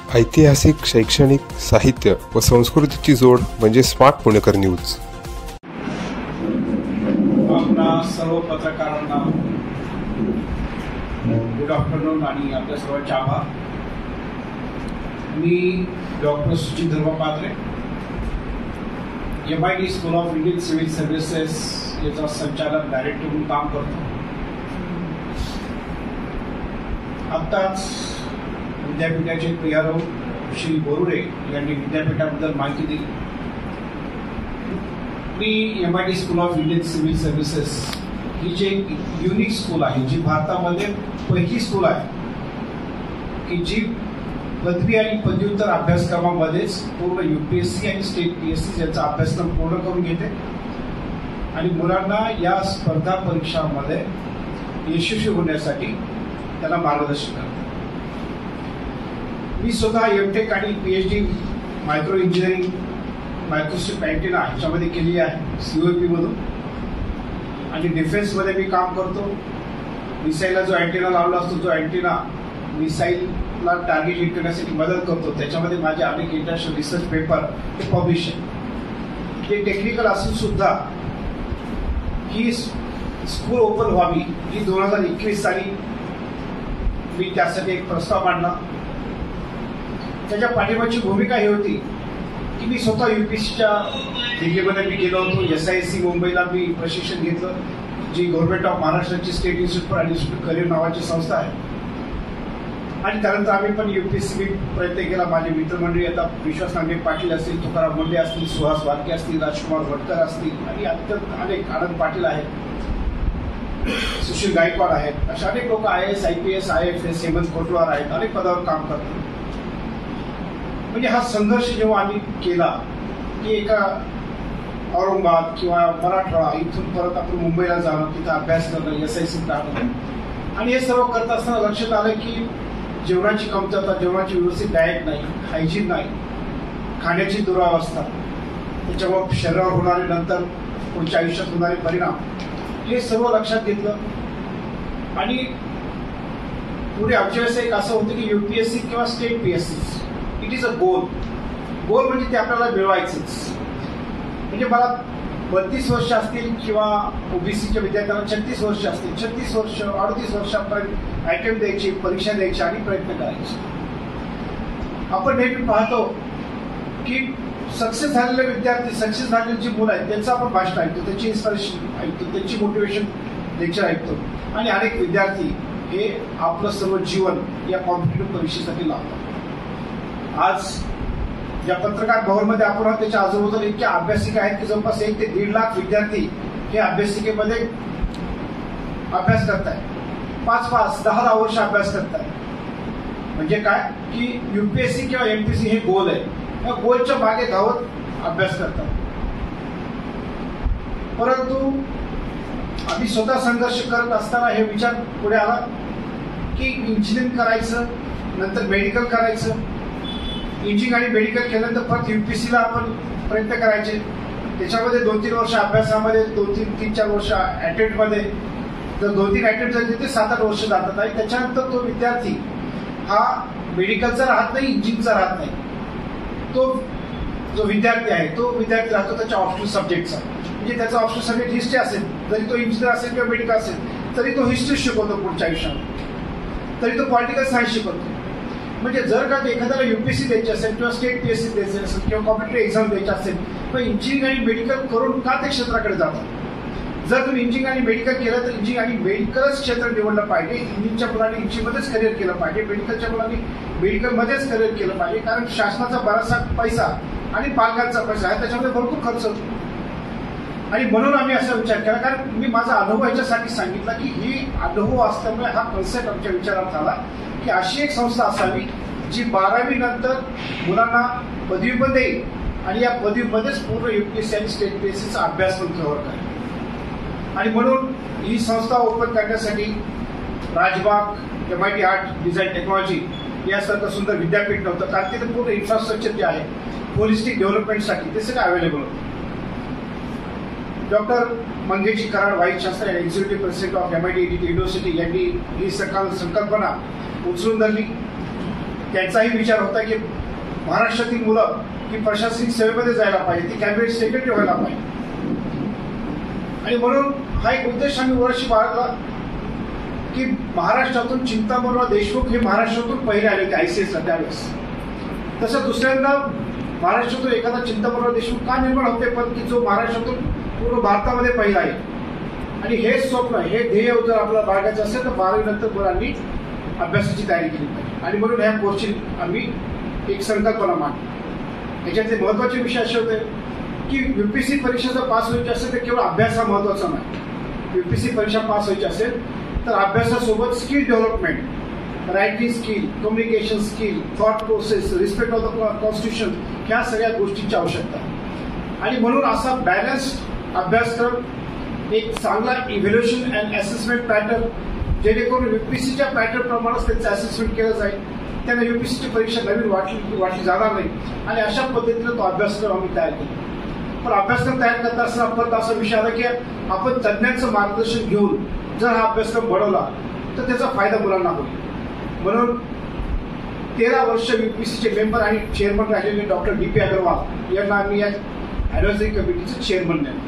ऐतिहासिक, शैक्षणिक, साहित्य व संस्कृतीची जोड म्हणजे स्मार्ट पुणेकर न्यूज. आपणा सर्व पत्रकारांना गुड आफ्टरनून आणि आपल्या सर्वांचे आभार. मी doctor Suchit Dharmapatre, MIT school of Indian civil services याचा संचालक डायरेक्टर म्हणून काम करतो. आत्ताच विद्यापीठाचे PRO श्री बोरुडे यांनी विद्यापीठाबद्दल माहिती दिली. मी MIT school of Indian civil services ही जी एक युनिक स्कूल आहे, जी भारतामध्ये पहिली स्कूल आहे की जी पदवी आणि पदव्युत्तर अभ्यासक्रमामध्येच पूर्ण UPSC आणि स्टेट PSC यांचा अभ्यासक्रम पूर्ण करून घेते आणि मुलांना या स्पर्धा परीक्षांमध्ये यशस्वी होण्यासाठी त्यांना मार्गदर्शन करते. मी स्वतः MTech आणि PhD micro engineering microstrip antenna ह्याच्यामध्ये केली आहे COEP मधून, आणि डिफेन्समध्ये मी काम करतो. मिसाईलला जो अँटेना लावला असतो, जो अँटेना मिसाईलला टार्गेट हिट करण्यासाठी मदत करतो, त्याच्यामध्ये माझे अनेक इंटरनॅशनल रिसर्च पेपर हे पब्लिश आहे. ते टेक्निकल असून सुद्धा ही स्कूल ओपन व्हावी ही 2021 साली मी त्यासाठी एक प्रस्ताव मांडला. त्याच्या पाठिंबाची भूमिका ही होती की मी स्वतः UPSCच्या दिल्लीमध्ये मी गेलो होतो. SISC मुंबईला मी प्रशिक्षण घेतलं, जी गव्हर्नमेंट ऑफ महाराष्ट्राची state institute for administrative career नावाची संस्था आहे. आणि त्यानंतर आम्ही पण UPSC प्रयत्न केला. माझे मित्रमंडळी आता विश्वास नांगे पाटील असतील, तुकाराम मुंडे असतील, सुहास वारके असतील, राजकुमार भटकर असतील आणि अत्यंत अनेक आनंद पाटील आहेत, सुशील गायकवाड आहेत, अशा अनेक लोक IAS IPS IFS हेमंत कोटवार आहेत, अनेक पदावर काम करतात. म्हणजे हा संघर्ष जेव्हा आम्ही केला की एका औरंगाबाद किंवा मराठवाडा इथून परत आपण मुंबईला जाणं, तिथं अभ्यास करणं, SIC राहणं, आणि हे सर्व करत असताना लक्षात आलं की जेवणाची कमतरता, जेवणाची व्यवस्थित डाएट नाही, हायजीन नाही, खाण्याची दुरावस्था, त्याच्यामुळे शरीरावर होणारे नंतर पुढच्या आयुष्यात होणारे परिणाम, हे सर्व लक्षात घेतलं. आणि पुढे ऑब्जेक्टिव्ह एक असं होतं की UPSC किंवा state PSC it is a goal म्हणजे ते आपल्याला मिळवायचंच. म्हणजे मला 32 वर्ष असतील किंवा OBCच्या विद्यार्थ्यांना 36 वर्ष असतील, 36 वर्ष 38 वर्षापर्यंत अटेम्प्ट द्यायची, परीक्षा द्यायची आणि प्रयत्न करायचे. आपण नेहमी पाहतो की सक्सेस झालेले विद्यार्थी, सक्सेस झालेली जी मुलं आहेत त्यांचं आपण भाषण ऐकतो, त्यांची इन्स्पिरेशन ऐकतो, त्यांची मोटिवेशन लेक्चर ऐकतो, आणि अनेक विद्यार्थी हे आपलं सर्व जीवन या कॉम्पिटेटिव्ह परीक्षेसाठी लावतात. आज ज्या पत्रकार भवनमध्ये आपण आहोत त्याच्या आजूबाजूला इतक्या अभ्यासिका आहेत की जवळपास 1 ते 1.5 लाख विद्यार्थी हे अभ्यासिकेमध्ये अभ्यास करतायत. 5-5, 10 वर्ष अभ्यास करतायत. म्हणजे काय की UPSC किंवा MPSC हे गोल आहे, या गोलच्या मागे धावत अभ्यास करतात. परंतु आम्ही स्वतः संघर्ष करत असताना हे विचार पुढे आला की इंजिनिअरिंग करायचं, नंतर मेडिकल करायचं. इंजिनिअरिंग आणि मेडिकल केल्यानंतर परत UPSCला आपण प्रयत्न करायचे. त्याच्यामध्ये 2-3 वर्ष अभ्यासामध्ये, 2-3-4 वर्ष अटेम्प्टमध्ये, जर 2-3 अटेम्प्ट झाले ते 7-8 वर्ष जातात. आणि त्याच्यानंतर तो विद्यार्थी हा मेडिकलचा राहत नाही, इंजिनिअरिंगचा राहत नाही. तो जो विद्यार्थी आहे तो विद्यार्थी राहतो त्याच्या ऑप्शनल सब्जेक्टचा. म्हणजे त्याचा ऑप्शनल सब्जेक्ट हिस्ट्री असेल, जरी तो इंजिनियर असेल किंवा मेडिकल असेल तरी तो हिस्ट्री शिकवतो पुढच्या आयुष्यात, तरी तो पॉलिटिकल सायन्स शिकवतो. म्हणजे जर का एखाद्याला UPSC द्यायची असेल किंवा स्टेट PSC द्यायची असेल किंवा कॉम्पिटेटिव्ह एक्झाम द्यायची असेल तर इंजिनिअरिंग आणि मेडिकल करून का त्या क्षेत्राकडे जातात? जर तुम्ही इंजिनिअरिंग आणि मेडिकल केलं तर इंजिनिअरिंग आणि मेडिकलच क्षेत्र निवडलं पाहिजे. इंजिनिअरिंगच्या मुलांनी इंजिनिअरिंगमध्येच करिअर केलं पाहिजे, मेडिकलच्या मुलांनी मेडिकलमध्येच करिअर केलं पाहिजे. कारण शासनाचा बराचसा पैसा आणि पालकांचा पैसा आहे, त्याच्यामध्ये भरपूर खर्च होतो. आणि म्हणून आम्ही असा विचार केला, कारण मी माझा अनुभव याच्यासाठी सांगितला की ही अनुभव असल्यामुळे हा कन्सेप्ट आमच्या विचारात आला की अशी एक संस्था असावी जी 12वी नंतर मुलांना पदवी पण देईल आणि या पदवीमध्येच पूर्ण UPSC आणि स्टेट PSCचा अभ्यास पण कव्हर करेल. आणि म्हणून ही संस्था ओपन करण्यासाठी Rajbaug, MIT art design technology यासारखं सुंदर विद्यापीठ नव्हतं, कारण तिथे पूर्ण इन्फ्रास्ट्रक्चर जे आहे होलिस्टिक डेव्हलपमेंटसाठी ते सगळं अवेलेबल होतं. Doctor Mangeshji Karad, vice chancellor आणि executive president of MIT university यांनी ही संकल्पना उचलून धरली त्यांचाही विचार होता की महाराष्ट्रातील मुलं ही प्रशासनिक सेवेमध्ये जायला पाहिजे, ती कॅबिनेट सेक्रेटरी व्हायला पाहिजे. आणि म्हणून हा एक उद्देश आम्ही वर्षी बाळगला की महाराष्ट्रातून चिंतामणराव देशमुख हे महाराष्ट्रातून पहिले आले होते ICSला त्यावेळेस. तसं दुसऱ्यांदा महाराष्ट्रातून एखादा चिंतामणराव देशमुख का निर्माण होते, पण की जो महाराष्ट्रातून पूर्ण भारतामध्ये पहिला आहे. आणि हे स्वप्न, हे ध्येय जर आपल्याला बाळगायचं असेल तर 12वी नंतर मुलांनी अभ्यासाची तयारी केली पाहिजे. आणि म्हणून ह्या कोर्सची आम्ही एक संकल्पना मांडली. याच्यातले महत्त्वाचे विषय असे होते की UPSC परीक्षा जर पास व्हायची असेल तर केवळ अभ्यास हा महत्त्वाचा नाही. UPSC परीक्षा पास व्हायची असेल तर अभ्यासासोबत skill development, writing skill, communication skill, thought process, respect of the constitution, ह्या सगळ्या गोष्टींची आवश्यकता आहे. आणि म्हणून असा बॅलन्स्ड अभ्यासक्रम, एक चांगला इव्हॅल्युएशन अँड असेसमेंट पॅटर्न, जेणेकरून UPSCच्या पॅटर्न प्रमाणेच त्यांचं असेसमेंट केलं जाईल, त्यांना UPSCची परीक्षा नवीन वाटली जाणार नाही. आणि अशा पद्धतीनं तो अभ्यासक्रम आम्ही तयार केला. पण अभ्यासक्रम तयार करत असताना परत असा विषय आला की आपण तज्ज्ञांचं मार्गदर्शन घेऊन जर हा अभ्यासक्रम बनवला तर त्याचा फायदा मुलांना होईल. म्हणून 13 वर्ष UPSCचे मेंबर आणि चेअरमन राहिलेले डॉक्टर DP अग्रवाल यांना आम्ही या ॲडव्हायझरी कमिटीचं चेअरमन नेमलं.